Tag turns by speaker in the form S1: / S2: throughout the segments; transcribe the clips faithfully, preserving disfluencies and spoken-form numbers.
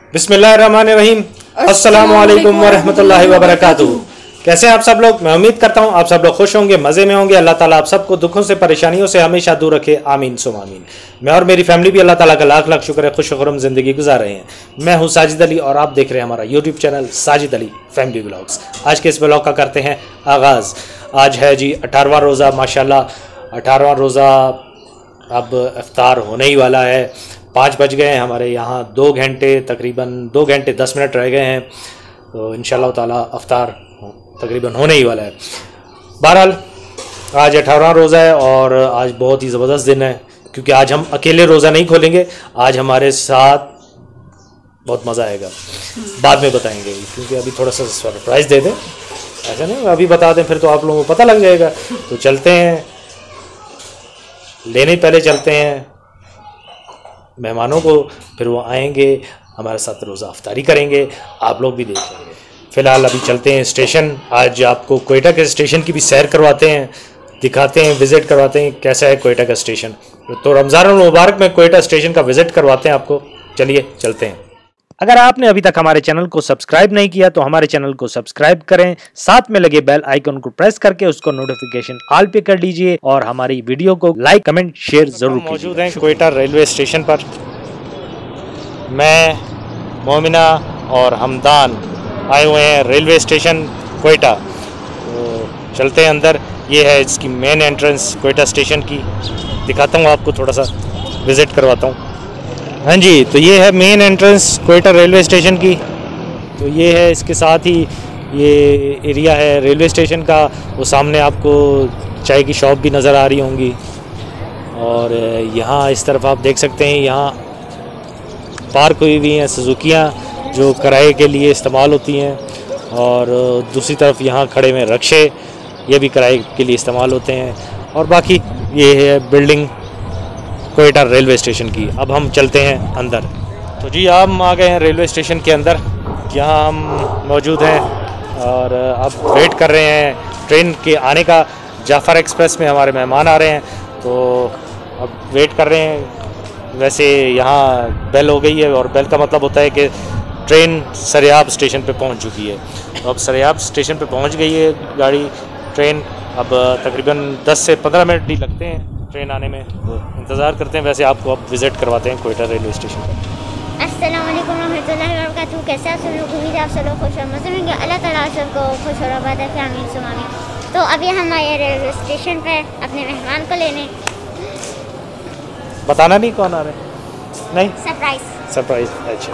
S1: बिस्मिल्लाहिर्रहमानिर्रहीम। अस्सलामु अलैकुम वरहमतुल्लाहि वबरकातुहू। कैसे हैं आप सब लोग? मैं उम्मीद करता हूँ आप सब लोग खुश होंगे, मज़े में होंगे। अल्लाह ताला आप सबको दुखों से परेशानियों से हमेशा दूर रखे, आमीन सुम आमीन। मैं और मेरी फैमिली भी अल्लाह ताला का लाख लाख शुक्र है, खुश खुर्रम ज़िंदगी गुजार रहे हैं। मैं हूँ साजिद अली और आप देख रहे हैं हमारा YouTube channel Sajid Ali family vlogs. आज के इस व्लॉग का करते हैं आगाज़। आज है जी अठारहवां रोज़ा, माशाल्लाह अठारहवां रोज़ा अब इफ्तार होने ही वाला है। पाँच बज गए हैं हमारे यहाँ, दो घंटे तकरीबन दो घंटे दस मिनट रह गए हैं, तो इंशाल्लाह ताला इफ्तार तकरीबन होने ही वाला है। बहरहाल आज अठारहवां रोज़ा है और आज बहुत ही ज़बरदस्त दिन है, क्योंकि आज हम अकेले रोज़ा नहीं खोलेंगे। आज हमारे साथ बहुत मज़ा आएगा, बाद में बताएंगे, क्योंकि अभी थोड़ा सा सरप्राइज़ दे दें। ऐसा नहीं अभी बता दें फिर तो आप लोगों को पता लग जाएगा। तो चलते हैं, लेने पहले चलते हैं मेहमानों को, फिर वो आएंगे हमारे साथ रोज़ा अफ्तारी करेंगे, आप लोग भी देख लेंगे। फ़िलहाल अभी चलते हैं स्टेशन। आज आपको कोयटा के स्टेशन की भी सैर करवाते हैं, दिखाते हैं, विज़िट करवाते हैं कैसा है कोयटा का स्टेशन। तो रमज़ान मुबारक में कोयटा स्टेशन का विज़िट करवाते हैं आपको। चलिए चलते हैं। अगर आपने अभी तक हमारे चैनल को सब्सक्राइब नहीं किया तो हमारे चैनल को सब्सक्राइब करें, साथ में लगे बेल आइकन को प्रेस करके उसको नोटिफिकेशन ऑल पे कर दीजिए और हमारी वीडियो को लाइक कमेंट शेयर जरूर कीजिए। मौजूद हैं कोयटा रेलवे स्टेशन पर। मैं, मोमिना और हमदान आए हुए हैं रेलवे स्टेशन कोयटा। तो चलते हैं अंदर। ये है इसकी मेन एंट्रेंस कोयटा स्टेशन की, दिखाता हूँ आपको, थोड़ा सा विज़िट करवाता हूँ। हाँ जी, तो ये है main entrance Quetta railway station की। तो ये है, इसके साथ ही ये एरिया है रेलवे स्टेशन का। वो सामने आपको चाय की शॉप भी नज़र आ रही होंगी, और यहाँ इस तरफ आप देख सकते हैं, यहाँ पार्क हुई हुई हैं सुजुकियाँ जो किराए के लिए इस्तेमाल होती हैं, और दूसरी तरफ यहाँ खड़े हुए रक्शे, ये भी किराए के लिए इस्तेमाल होते हैं। और बाकी ये है बिल्डिंग कोयटा रेलवे स्टेशन की। अब हम चलते हैं अंदर। तो जी हम आ गए हैं रेलवे स्टेशन के अंदर, जहाँ हम मौजूद हैं और अब वेट कर रहे हैं ट्रेन के आने का। जाफ़र एक्सप्रेस में हमारे मेहमान आ रहे हैं, तो अब वेट कर रहे हैं। वैसे यहाँ बेल हो गई है, और बेल का मतलब होता है कि ट्रेन सरियाब स्टेशन पे पहुँच चुकी है। तो अब सरियाब स्टेशन पे पहुँच गई है गाड़ी, ट्रेन। अब तकरीबन दस से पंद्रह मिनट ही लगते हैं ट्रेन आने में, तो इंतज़ार करते हैं। वैसे आपको अब विज़िट करवाते हैं कोयटा रेलवे स्टेशन पर।
S2: अस्सलाम वालेकुम रहमतुल्लाहि व बरकातहू। कैसे आप सब लोग? उम्मीद है आप सब लोग खुश और मज़े में होंगे। अल्लाह ताला आप सबको खुश और आबाद रखे, आमीन सुम आमीन। तो अभी हम आए रेलवे स्टेशन पर अपने मेहमान को लेने।
S1: बताना नहीं कौन आ रहे हैं? नहीं,
S2: सरप्राइज
S1: सरप्राइज। अच्छा,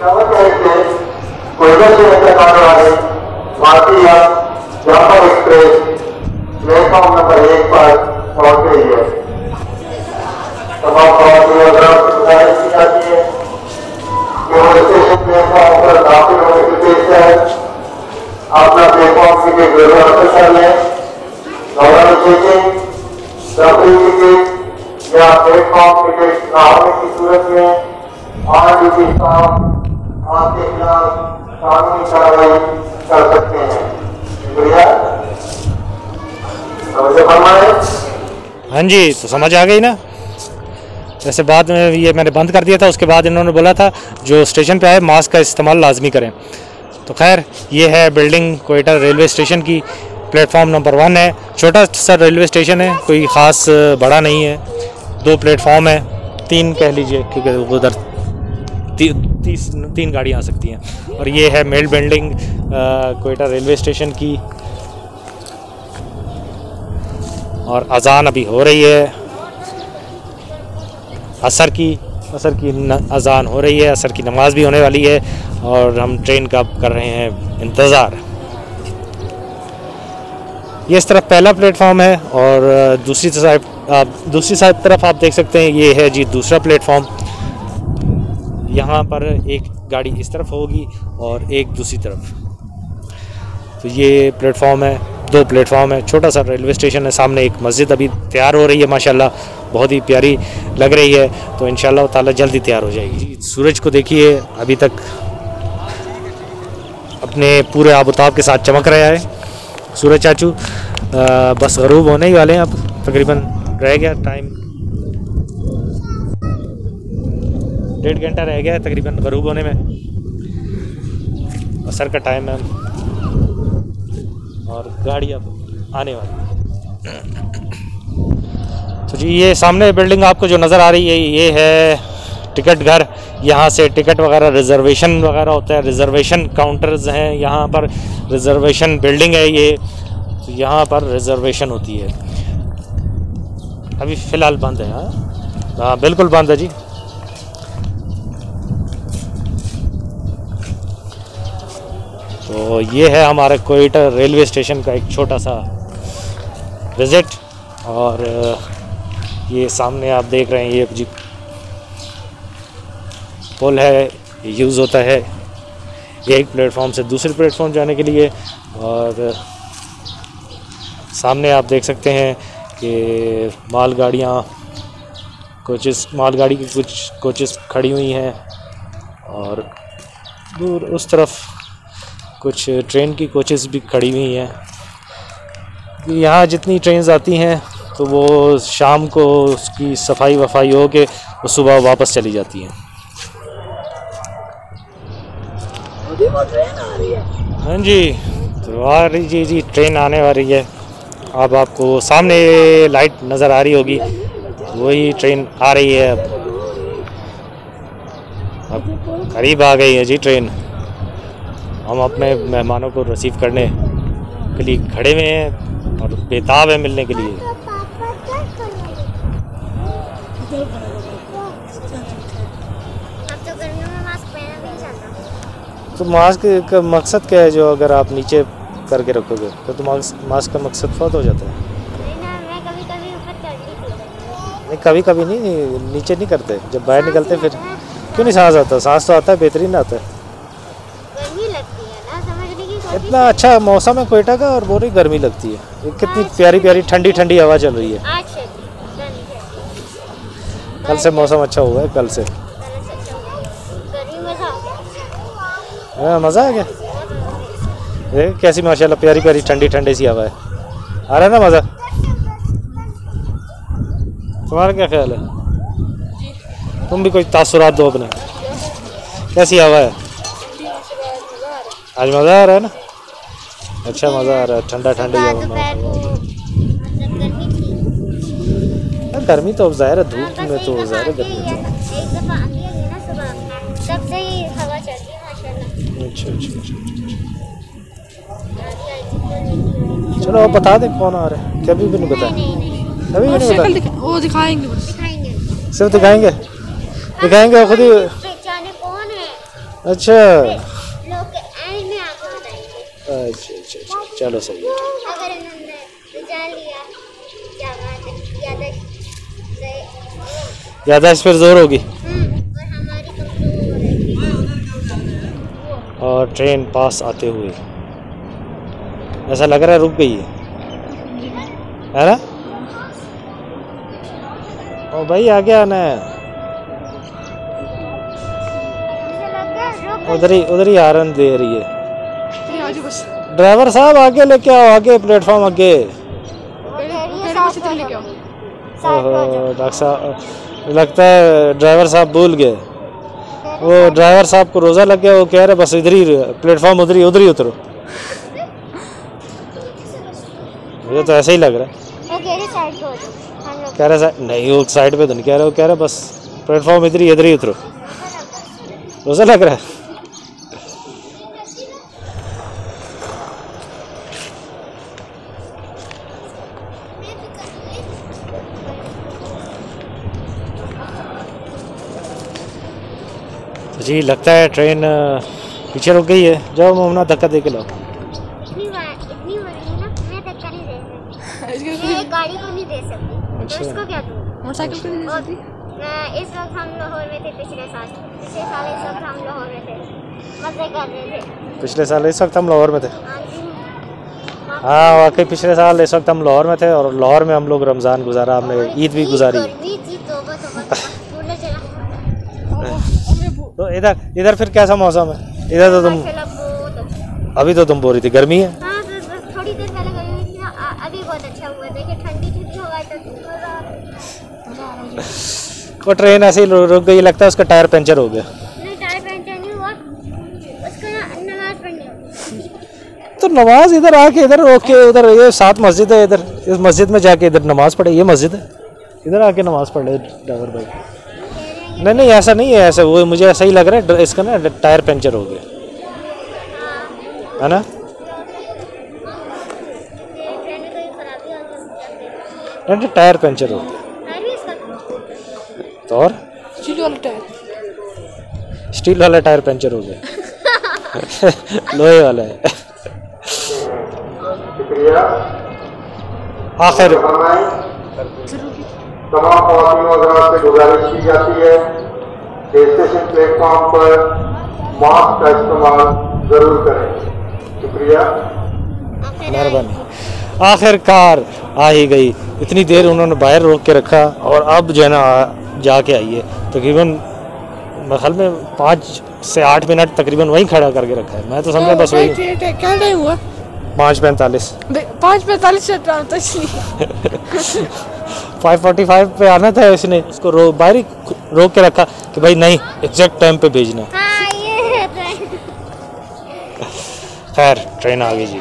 S3: कोयटा से निकलने वाले भारतीय जाफर एक्सप्रेस प्लेटफॉर्म नंबर एक पर पहुंच गई है। तमाम प्रवासियों से गुजारिश की जाती है कि वो स्टेशन प्लेटफॉर्म पर दाखिल होने के पेश है अपना प्लेटफॉर्म टिकट रिजर्व कर लें। दौरान चेकिंग, दफरी टिकट या प्लेटफॉर्म टिकट न होने की सूरत में ऑन ड्यूटी स्टाफ आपके खिलाफ कानूनी कार्रवाई कर सकते हैं। शुक्रिया।
S1: हाँ जी, तो समझ आ गई ना। वैसे बाद में ये मैंने बंद कर दिया था, उसके बाद इन्होंने बोला था जो स्टेशन पे आए मास्क का इस्तेमाल लाजमी करें। तो खैर ये है बिल्डिंग कोयटा रेलवे स्टेशन की, प्लेटफॉर्म नंबर वन है। छोटा सा रेलवे स्टेशन है, कोई ख़ास बड़ा नहीं है। दो प्लेटफॉर्म है, तीन कह लीजिए, क्योंकि उधर ती, तीस तीन गाड़ियाँ आ सकती हैं। और ये है मेल बिल्डिंग कोयटा रेलवे स्टेशन की। और अज़ान अभी हो रही है, असर की असर की अज़ान हो रही है, असर की नमाज भी होने वाली है, और हम ट्रेन का कर रहे हैं इंतज़ार। ये इस तरफ पहला प्लेटफॉर्म है, और दूसरी साइड आप दूसरी साइड तरफ आप देख सकते हैं, ये है जी दूसरा प्लेटफॉर्म। यहाँ पर एक गाड़ी इस तरफ होगी और एक दूसरी तरफ। तो ये प्लेटफॉर्म है, दो प्लेटफॉर्म है, छोटा सा रेलवे स्टेशन है। सामने एक मस्जिद अभी तैयार हो रही है, माशाल्लाह बहुत ही प्यारी लग रही है, तो इंशाल्लाह ताला जल्दी तैयार हो जाएगी। सूरज को देखिए, अभी तक अपने पूरे आबोताब के साथ चमक रहा है सूरज चाचू। आ, बस गरूब होने ही वाले हैं, अब तकरीबन रह गया टाइम, डेढ़ घंटा रह गया है तकरीबन गरूब होने में। असर का टाइम है और गाड़ी अब आने वाली। तो जी ये सामने बिल्डिंग आपको जो नज़र आ रही है ये है टिकट घर। यहाँ से टिकट वगैरह रिजर्वेशन वगैरह होता है, रिजर्वेशन काउंटर्स हैं यहाँ पर, रिजर्वेशन बिल्डिंग है ये, तो यहाँ पर रिजर्वेशन होती है। अभी फ़िलहाल बंद है। हाँ हाँ बिल्कुल बंद है जी। तो ये है हमारे कोयटा रेलवे स्टेशन का एक छोटा सा विज़िट। और ये सामने आप देख रहे हैं ये जी पुल है, यूज़ होता है एक प्लेटफॉर्म से दूसरे प्लेटफॉर्म जाने के लिए। और सामने आप देख सकते हैं कि मालगाड़ियाँ कोचेस मालगाड़ी की कुछ कोचेस खड़ी हुई हैं और दूर उस तरफ कुछ ट्रेन की कोचेस भी खड़ी हुई हैं। यहाँ जितनी ट्रेन्स आती हैं तो वो शाम को उसकी सफाई वफाई हो के वो सुबह वापस चली जाती हैं।
S4: वो ट्रेन आ रही है।
S1: हाँ जी तो आ रही जी जी ट्रेन आने वाली है। अब आपको सामने लाइट नज़र आ रही होगी, वही ट्रेन आ रही है। अब अब करीब आ गई है जी ट्रेन। हम अपने मेहमानों को रिसीव करने के लिए खड़े हुए हैं और बेताब है मिलने के लिए। तो मास्क का मकसद क्या है? जो अगर आप नीचे करके रखोगे तो, तो मास्क का मकसद फौत हो जाता है।
S2: नहीं ना, मैं कभी कभी ऊपर कर ली थी।
S1: नहीं कभी कभी नहीं, नीचे नहीं करते। जब बाहर निकलते फिर क्यों नहीं सांस आता? सांस तो आता है, बेहतरीन आता है।
S2: गर्मी लगती है ना, समझने की कोशिश।
S1: इतना अच्छा मौसम है कोयटा का और बोरी गर्मी लगती है। ये कितनी प्यारी प्यारी ठंडी ठंडी हवा चल रही है।
S2: आज से
S1: कल से मौसम अच्छा हुआ है, कल से
S2: गर्मी मजा आ गया।
S1: हाँ मज़ा आ गया। देख कैसी माशाल्लाह प्यारी प्यारी ठंडी ठंडी सी हवा है। आ रहा है ना मज़ा? तुम्हारा क्या ख्याल है? तुम भी कोई तासुरात दो अपने। कैसी हवा है? आज मज़ा आ रहा है ना? अच्छा मज़ा आ रहा है, ठंडा ठंडी हवा। गर्मी तो अब ज़ाहिर है, धूप में तो ज़ाहिर है गर्मी।
S2: एक दफ़ा आंधी आई ना सुबह, तब से ही हवा चलती है माशाल्लाह।
S1: अच्छा अच्छा अच्छा चलो अब बता दे कौन आ रहा है। कभी भी नहीं बताया,
S2: नहीं नहीं
S1: कभी भी नहीं बताया।
S4: वो दिखाएंगे बस।
S2: दिखाएंगे।
S1: सिर्फ दिखाएंगे दिखाएंगे खुद ही।
S2: पहचाने कौन है?
S1: अच्छा
S2: लोग एंड में आपको बताएंगे।
S1: अच्छा अच्छा अच्छा चलो सही है।
S2: अगर इन्होंने पहचान लिया क्या बात है, याददाश्त से-
S1: याददाश्त फिर जोर होगी।
S2: हम्म, और हमारी कमजोर है।
S1: और ट्रेन पास आते हुए ऐसा लग रहा है रुक गई है, है ना? ओ भाई आगे आना है।
S2: मुझे लगा रुक
S1: उधर ही उधर ही हारन दे रही है।
S4: ये आज बस
S1: ड्राइवर साहब आगे लेके आओ, आगे प्लेटफॉर्म आगे।
S4: मेरे बस इधर लेके आओ।
S1: ओहो डॉक्टर साहब लगता है ड्राइवर साहब भूल गए। वो ड्राइवर साहब को रोज़ा लग गया, वो कह रहे बस इधर ही प्लेटफॉर्म उधर ही उधर ही उतरो। मुझे तो ऐसा ही लग रहा है।
S2: वो कह रहे साइड को हो जाओ, हम लोग
S1: कह रहे साइड नहीं, वो साइड पे तो नहीं कह रहे, वो कह रहे बस प्लेटफॉर्म इधर ही इधर ही उतरो। रोज़ा लग रहा है। तो जी लगता है ट्रेन पीछे रुक गई है। जाओ मोमना धक्का दे के लाओ।
S2: इतनी बार इतनी बड़ी है ना, मैं धक्का नहीं दे सकती। मैं एक गाड़ी को नहीं दे सकती,
S1: अच्छा।
S2: तो इसको क्या दूँ?
S4: मोटरसाइकिल पे नहीं
S2: और
S4: सकती।
S2: मैं इस वक्त हम लाहौर में थे, पिछले साल पिछले साल इस वक्त हम लाहौर में थे, मज़े कर रहे थे।
S1: पिछले साल इस वक्त हम लाहौर में थे।
S2: हाँ जी,
S1: हाँ वाकई पिछले साल इस वक्त हम लाहौर में थे और लाहौर में हम लोग रमज़ान गुजारा, हमने ईद भी गुजारी।
S2: गर्मी थी, तौबा तौबा तौबा, कूलर चला।
S1: तो इधर इधर फिर कैसा मौसम है? इधर तो तुम
S2: माशाल्लाह बहुत अच्छा।
S1: अभी तो तुम बोल रही थी गर्मी है।
S2: हाँ बस बस थोड़ी देर पहले गर्मी थी ना, आ- अभी बहुत अच्छा हुआ। देखिए ठंडी ठंडी हवा तो मज़ा आ रहा है।
S1: वो ट्रेन ऐसे ही रु- रुक गई, लगता है उसका टायर पंचर हो गया।
S2: नहीं टायर पंचर नहीं हुआ, उसको ना नमाज पढ़नी होगी।
S1: तो नमाज इधर आके इधर ओके उधर ये सात मस्जिद है इधर, इस मस्जिद में जाके इधर नमाज पढ़े, ये मस्जिद है, इधर आके नमाज पढ़ ले ड्राइवर भाई। नहीं नहीं ऐसा नहीं है, ऐसा वो मुझे ऐसा ही लग रहा है, इसका ना टायर पंचर हो गया है ना। नहीं टायर पंचर हो गया तो और
S4: स्टील वाला टायर,
S1: स्टील वाला टायर पंचर हो गया लोहे वाला है।
S3: शुक्रिया।
S1: आखिर
S3: तमाम ख़वातीन हज़रात से गुजारिश की जाती है कि स्टेशन प्लेटफॉर्म पर मास्क का इस्तेमाल जरूर करें। शुक्रिया।
S1: मेहरबानी। आखिरकार आ ही गई, इतनी देर उन्होंने बाहर रोक के रखा और अब जो है ना जाके आई है। तकरीबन मेरे ख्याल में पाँच से आठ मिनट तकरीबन वहीं खड़ा करके रखा है। मैं तो समझा बस वही
S4: क्या टाइम हुआ?
S1: पाँच पैंतालीस
S4: पाँच पैंतालीस से तो इसलिए
S1: फाइव फोर्टी फाइव पे आना था, इसने उसको रो बाहर ही रोक के रखा कि भाई नहीं एग्जैक्ट टाइम पे भेजना है।
S2: हाँ ये है ट्रेन।
S1: खैर ट्रेन आ गई जी।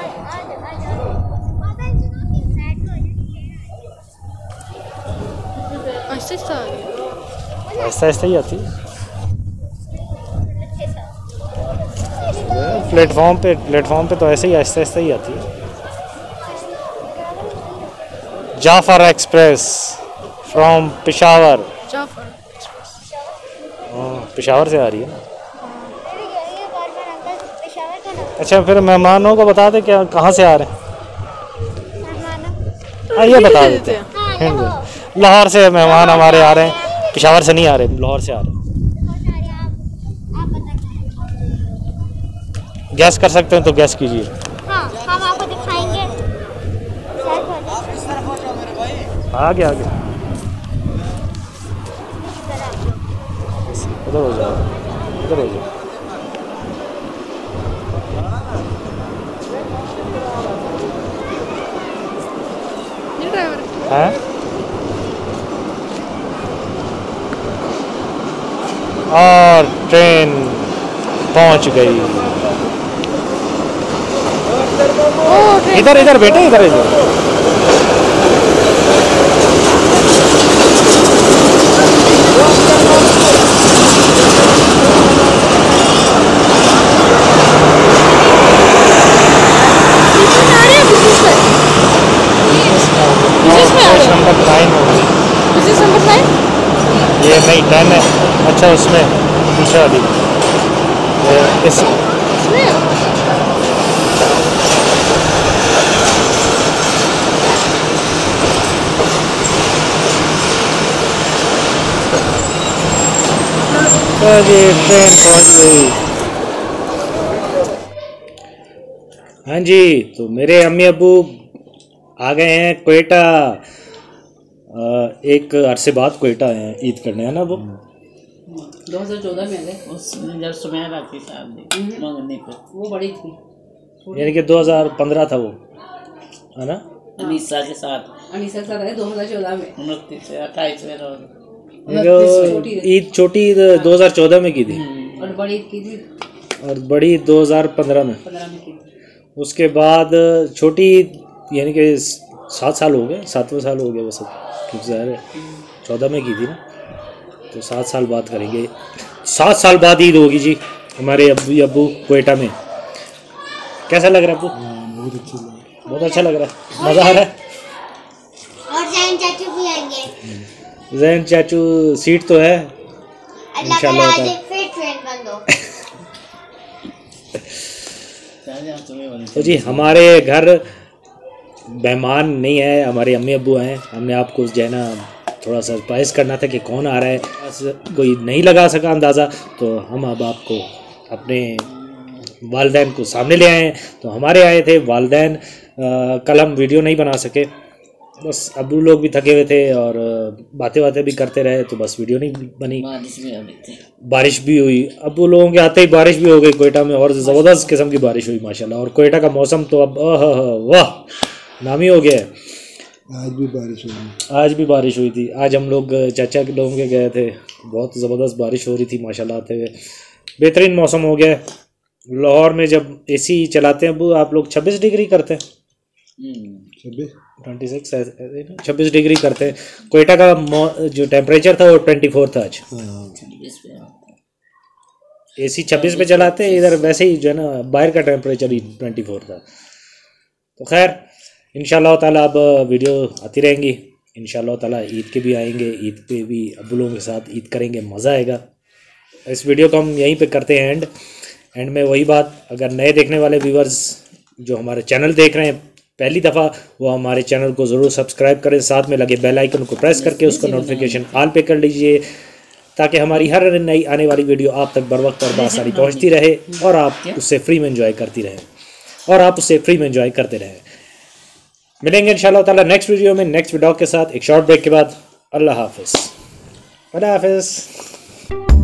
S4: ऐसा
S1: ऐसा ऐसा ही आती है प्लेटफॉर्म पे, प्लेटफॉर्म पे तो ऐसे ही आहिस्ता आहिस्ता ही आती है। जाफर एक्सप्रेस फ्रॉम पेशावर,
S4: जाफर
S1: पेशावर से आ रही है। अच्छा फिर मेहमानों को बता दे क्या कहाँ से आ रहे हैं। हाँ ये बता देते हैं, हिंट दे। लाहौर से मेहमान हमारे आ रहे हैं, पेशावर से नहीं आ रहे, लाहौर से आ रहे हैं। गैस कर सकते हैं तो गैस कीजिए।
S2: हाँ हम आपको दिखाएंगे।
S1: आगे आगे उधर हो जाओ, उधर हो जाओ।
S4: ये ड्राइवर
S1: हैं और ट्रेन पहुंच गई। इधर इधर बेटे इधर इधर नंबर नाइन होगी
S4: नंबर नाइन
S1: ये, नहीं टेन है। अच्छा उसमें दूसरा वाली इस
S4: इसमें
S1: तो जी ट्रेन पहुंच गई। हाँ जी तो मेरे अम्मी अब्बू आ गए हैं क्वेटा। एक अरसे बाद क्वेटा आए हैं ईद करने, है ना वो
S5: दो हज़ार चौदह में गए, उसमें जब सुमैर आती साहब मंगनी पे, वो बड़ी थी,
S1: यानी कि दो हज़ार पंद्रह था वो, है ना।
S5: अनीसा के साथ
S4: अनीसा के साथ आए दो हज़ार चौदह में,
S5: उनतीस से अट्ठाईस में रहो।
S1: जो ईद छोटी ईद दो हज़ार चौदह में की थी
S4: और बड़ी ईद की थी
S1: और बड़ी दो हज़ार पंद्रह में।
S4: पंद्रह में की थी।
S1: उसके बाद छोटी ईद यानी कि सात साल हो गए, सातवें साल हो गया वो सब, क्योंकि ज़ाहिर है चौदह में की थी ना, तो सात साल बाद करेंगे। सात साल बाद ईद होगी जी हमारे अब्बू अब्बू क्वेटा में। कैसा लग रहा है अब्बू? बहुत अच्छा लग रहा है, बहुत अच्छा लग रहा है, मज़ा आ रहा है।
S2: और जैन चाचू भी आएंगे।
S1: जैन चाचू सीट तो है इंशाल्लाह होता है।
S2: फिर ट्रेन बंद हो।
S1: तो जी हमारे घर मेहमान नहीं है, हमारे अम्मी अब्बू हैं। हमने आपको जो है ना थोड़ा सरप्राइज़ करना था कि कौन आ रहा है, बस कोई नहीं लगा सका अंदाज़ा, तो हम अब आपको अपने वालदैन को सामने ले आए हैं। तो हमारे आए थे वालदैन, कल हम वीडियो नहीं बना सके, बस अब्बू लोग भी थके हुए थे और बातें बातें भी करते रहे, तो बस वीडियो नहीं बनी।
S5: बारिश भी हो रही थी,
S1: बारिश भी हुई, अब्बू लोगों के आते ही बारिश भी हो गई क्वेटा में, और ज़बरदस्त किस्म की बारिश हुई माशाल्लाह। और क्वेटा का मौसम तो अब वाह नामी हो गया है।
S6: आज भी बारिश हुई,
S1: आज भी बारिश हुई थी। आज हम लोग चाचा के लोगों के गए थे, बहुत ज़बरदस्त बारिश हो रही थी माशाल्लाह आते हुए, बेहतरीन मौसम हो गया है। लाहौर में जब एसी चलाते हैं वो आप लोग छब्बीस डिग्री करते हैं,
S6: छब्बीस
S1: ट्वेंटी सिक्स छब्बीस डिग्री करते हैं। कोयटा का मो- जो टेम्परेचर था वो ट्वेंटी फोर था आज।
S6: हाँ
S1: एसी छब्बीस पे चलाते हैं, इधर वैसे ही जो है ना बाहर का टेम्परेचर ही ट्वेंटी फोर था। तो खैर इंशाल्लाह ताला अब वीडियो आती रहेंगी, इंशाल्लाह ताला ईद के भी आएंगे, ईद पे भी अब्बू लोगों के साथ ईद करेंगे, मज़ा आएगा। इस वीडियो को हम यहीं पे करते हैं एंड एंड में वही बात, अगर नए देखने वाले व्यूवर्स जो हमारे चैनल देख रहे हैं पहली दफ़ा, वो हमारे चैनल को ज़रूर सब्सक्राइब करें, साथ में लगे बेल आइकन को प्रेस करके उसको नोटिफिकेशन ऑल पे कर लीजिए, ताकि हमारी हर नई आने वाली वीडियो आप तक बर वक्त और बासानी पहुंचती रहे और आप उससे फ्री में एंजॉय करती रहें और आप उससे फ्री में एंजॉय करते रहें। मिलेंगे इंशाल्लाह ताला नेक्स्ट वीडियो में नेक्स्ट वीडियो के साथ एक शॉर्ट ब्रेक के बाद। अल्लाह हाफिज़, अल्लाह हाफिज़।